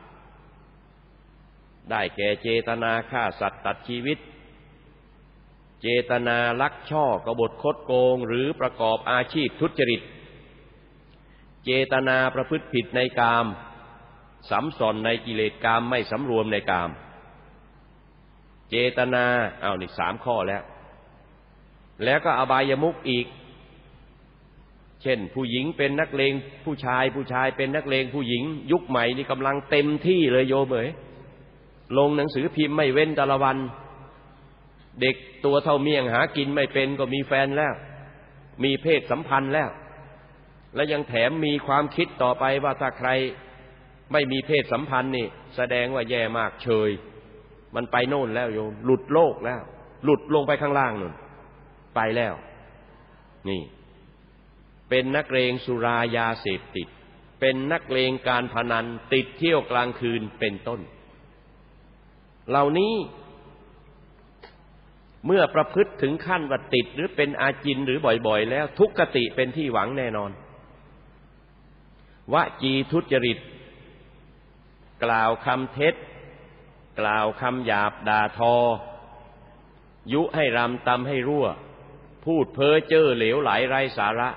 ได้แก่เจตนาฆ่าสัตว์ตัดชีวิตเจตนาลักช่อกบฏคดโกงหรือประกอบอาชีพทุจริตเจตนาประพฤติผิดในกามสำสอนในกิเลสกามไม่สำรวมในกามเจตนาเอานี่สามข้อแล้วแล้วก็อบายมุขอีกเช่นผู้หญิงเป็นนักเลงผู้ชายผู้ชายเป็นนักเลงผู้หญิงยุคใหม่นี่กำลังเต็มที่เลยโยมเอ๋ยลงหนังสือพิมพ์ไม่เว้นแต่ละวันเด็กตัวเท่าเมี่ยงหากินไม่เป็นก็มีแฟนแล้วมีเพศสัมพันธ์แล้วและยังแถมมีความคิดต่อไปว่าถ้าใครไม่มีเพศสัมพันธ์นี่แสดงว่าแย่มากเชยมันไปโน่นแล้วโยมหลุดโลกแล้วหลุดลงไปข้างล่างนู่นไปแล้วนี่เป็นนักเลงสุรายาเสพติดเป็นนักเลงการพนันติดเที่ยวกลางคืนเป็นต้นเหล่านี้เมื่อประพฤติถึงขั้นว่าติดหรือเป็นอาจินหรือบ่อยๆแล้วทุกขติเป็นที่หวังแน่นอนวจีทุจริตกล่าวคำเท็จกล่าวคำหยาบด่าทอยุให้รำตำให้รั่วพูดเพ้อเจ้อเหลวไหลไร้สาระ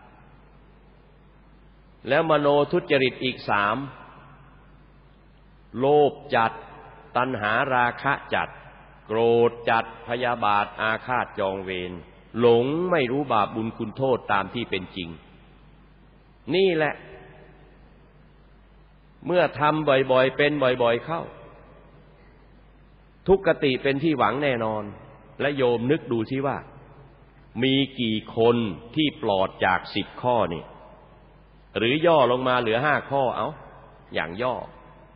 แล้วมโนทุจริตอีกสามโลภจัดตัณหาราคะจัดโกรธจัดพยาบาทอาฆาตจองเวรหลงไม่รู้บาปบุญคุณโทษตามที่เป็นจริงนี่แหละเมื่อทำบ่อยๆเป็นบ่อยๆเข้าทุกขติเป็นที่หวังแน่นอนและโยมนึกดูสิว่ามีกี่คนที่ปลอดจากสิบข้อนี่หรือย่อลงมาเหลือห้าข้อเอาอย่างย่อ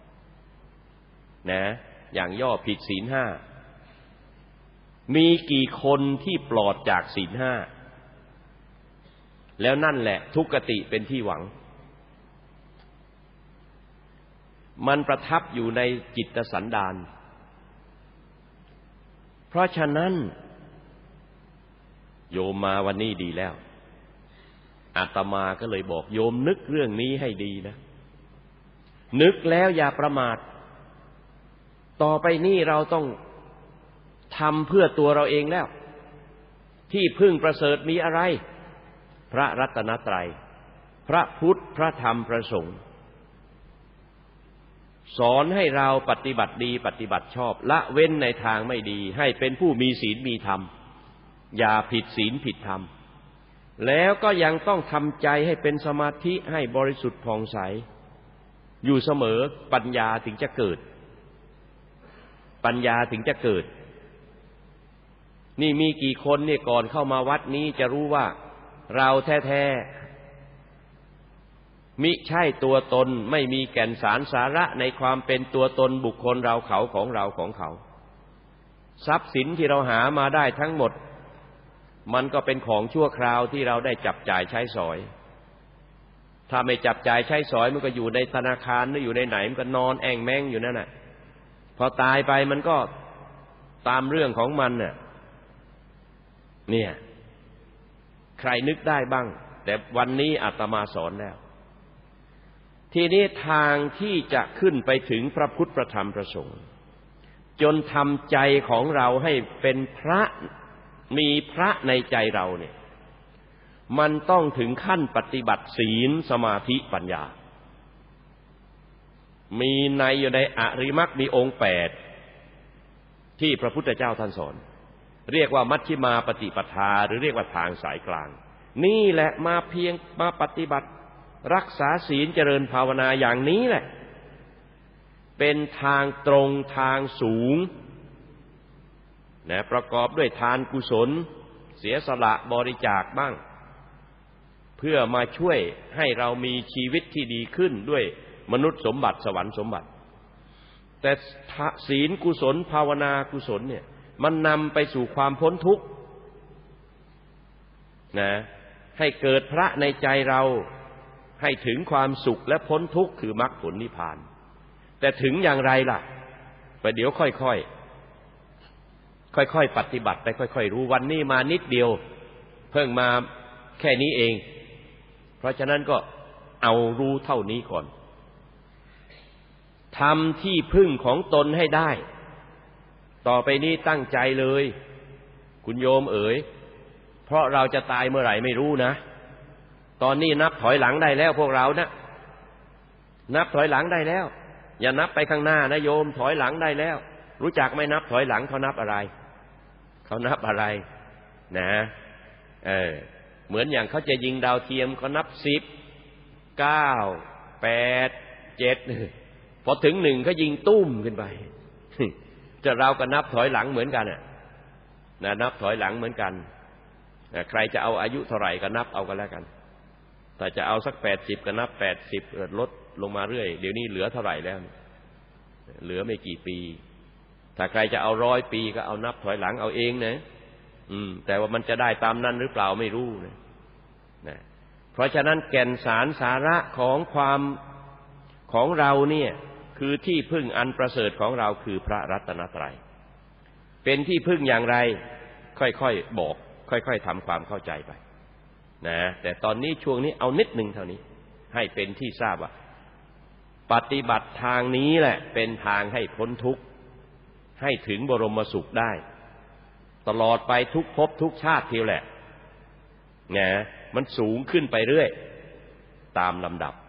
นะอย่างย่อผิดศีลห้ามีกี่คนที่ปลอดจากศีลห้าแล้วนั่นแหละทุกขติเป็นที่หวังมันประทับอยู่ในจิตสันดานเพราะฉะนั้นโยมมาวันนี้ดีแล้วอาตมาก็เลยบอกโยมนึกเรื่องนี้ให้ดีนะนึกแล้วอย่าประมาทต่อไปนี้เราต้องทำเพื่อตัวเราเองแล้วที่พึ่งประเสริฐมีอะไรพระรัตนตรัยพระพุทธพระธรรมพระสงฆ์สอนให้เราปฏิบัติดีปฏิบัติชอบละเว้นในทางไม่ดีให้เป็นผู้มีศีลมีธรรมอย่าผิดศีลผิดธรรมแล้วก็ยังต้องทำใจให้เป็นสมาธิให้บริสุทธิ์ผ่องใสอยู่เสมอปัญญาถึงจะเกิดปัญญาถึงจะเกิดนี่มีกี่คนเนี่ยก่อนเข้ามาวัดนี้จะรู้ว่าเราแท้ๆมิใช่ตัวตนไม่มีแก่นสารสาระในความเป็นตัวตนบุคคลเราเขาของเราของเขาทรัพย์สินที่เราหามาได้ทั้งหมดมันก็เป็นของชั่วคราวที่เราได้จับจ่ายใช้สอยถ้าไม่จับจ่ายใช้สอยมันก็อยู่ในธนาคารหรืออยู่ในไหนมันก็นอนแอ่งแมงอยู่นั่นน่ะพอตายไปมันก็ตามเรื่องของมันน่ะเนี่ยใครนึกได้บ้างแต่วันนี้อาตมาสอนแล้วทีนี้ทางที่จะขึ้นไปถึงพระพุทธพระธรรมพระสงฆ์จนทำใจของเราให้เป็นพระมีพระในใจเราเนี่ยมันต้องถึงขั้นปฏิบัติศีลสมาธิปัญญามีในอยู่ในอริมักมีองค์แปดที่พระพุทธเจ้าท่านสอนเรียกว่ามัชฌิมาปฏิปทาหรือเรียกว่าทางสายกลางนี่แหละมาเพียงมาปฏิบัติรักษาศีลเจริญภาวนาอย่างนี้แหละเป็นทางตรงทางสูงนะประกอบด้วยทานกุศลเสียสละบริจาคบ้างเพื่อมาช่วยให้เรามีชีวิตที่ดีขึ้นด้วยมนุษย์สมบัติสวรรค์สมบัติแต่ศีลกุศลภาวนากุศลเนี่ยมันนำไปสู่ความพ้นทุกข์นะให้เกิดพระในใจเราให้ถึงความสุขและพ้นทุกข์คือมรรคผลนิพพานแต่ถึงอย่างไรล่ะประเดี๋ยวค่อยๆค่อยๆปฏิบัติไปค่อยๆรู้วันนี้มานิดเดียวเพิ่งมาแค่นี้เองเพราะฉะนั้นก็เอารู้เท่านี้ก่อนทำที่พึ่งของตนให้ได้ต่อไปนี้ตั้งใจเลยคุณโยมเอ๋ยเพราะเราจะตายเมื่อไหร่ไม่รู้นะตอนนี้นับถอยหลังได้แล้วพวกเรานะนับถอยหลังได้แล้วอย่านับไปข้างหน้านะโยมถอยหลังได้แล้วรู้จักไหมนับถอยหลังเขานับอะไรเขานับอะไรนะเออเหมือนอย่างเขาจะยิงดาวเทียมเขานับสิบเก้าแปดเจ็ดพอถึงหนึ่งเขายิงตุ้มขึ้นไปจะเราก็นับถอยหลังเหมือนกันน่ะนะนับถอยหลังเหมือนกันใครจะเอาอายุเท่าไหร่ก็นับเอากันแล้วกันถ้าจะเอาสักแปดสิบก็นับแปดสิบลดลงมาเรื่อยเดี๋ยวนี้เหลือเท่าไหร่แล้วเหลือไม่กี่ปีถ้าใครจะเอาร้อยปีก็เอานับถอยหลังเอาเองนะอืมแต่ว่ามันจะได้ตามนั้นหรือเปล่าไม่รู้นะนะเพราะฉะนั้นแก่นสารสาระของความของเราเนี่ยคือที่พึ่งอันประเสริฐของเราคือพระรัตนตรัยเป็นที่พึ่งอย่างไรค่อยๆบอกค่อยๆทำความเข้าใจไปนะแต่ตอนนี้ช่วงนี้เอานิดหนึ่งเท่านี้ให้เป็นที่ทราบว่าปฏิบัติทางนี้แหละเป็นทางให้พ้นทุกข์ให้ถึงบรมสุขได้ตลอดไปทุกภพทุกชาติทีแหละนะมันสูงขึ้นไปเรื่อยตามลำดับ